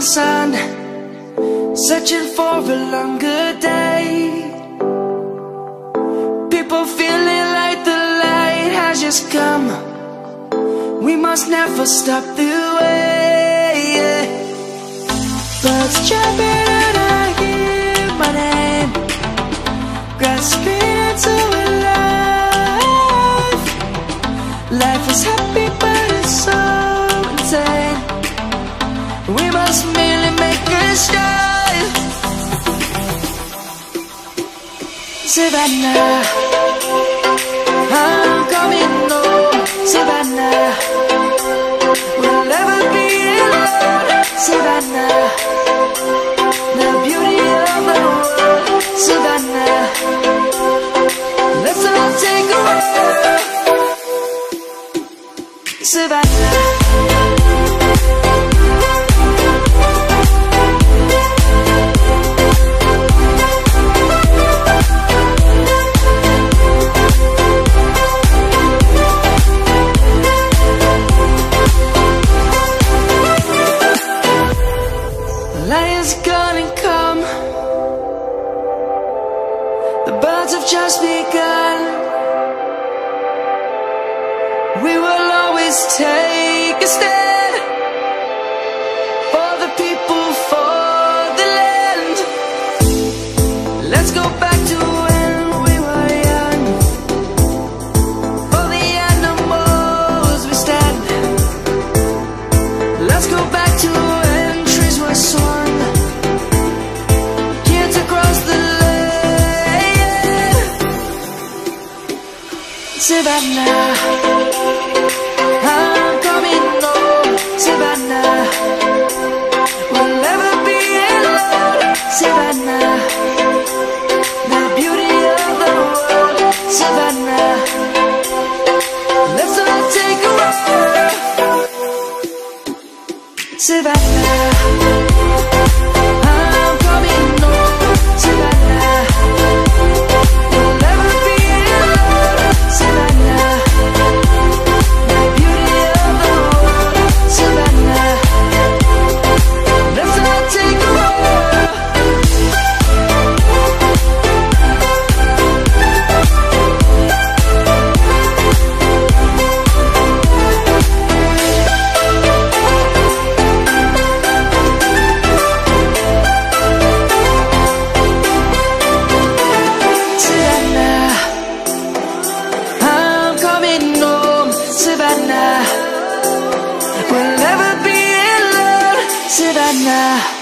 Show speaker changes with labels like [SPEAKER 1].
[SPEAKER 1] sun, searching for a longer day. People feeling like the light has just come. We must never stop the way. Birds jumping and I hear my name, grasping into a life. Life is happy but it's so insane. We must merely make a start. Savannah, I'm coming home. Savannah, we'll never be alone. Savannah, the beauty of the world. Savannah, let's all take a walk. Savannah. Lion's gonna come. The birds have just begun. We will always take a stand for the people, for the land. Let's go back to when we were young. For the animals we stand. Let's go back to when trees were swung. Kids across the land. Savannah, I'm coming home. Savannah, we'll never be alone. Savannah, the beauty of the world. Savannah, let's all take a walk. Savannah, I'm coming home. Savannah, we'll never be alone. Savannah, the beauty of the world. Savannah, let's all take a walk. Savannah, I'm coming home. Savannah, we'll never be alone. Savannah.